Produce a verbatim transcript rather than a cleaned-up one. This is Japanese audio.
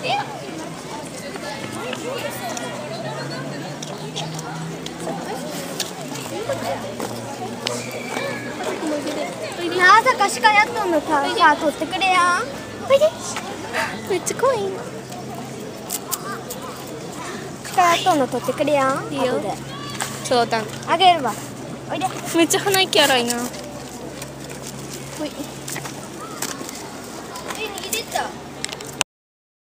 なあ、朝か鹿やっとんのか、さあ取ってくれや。おいで。めっちゃ可愛い。鹿やっとんの取ってくれや。 いいよ。そうだ。 あげるわ。おいで。 めっちゃ鼻息荒いな。 ほい。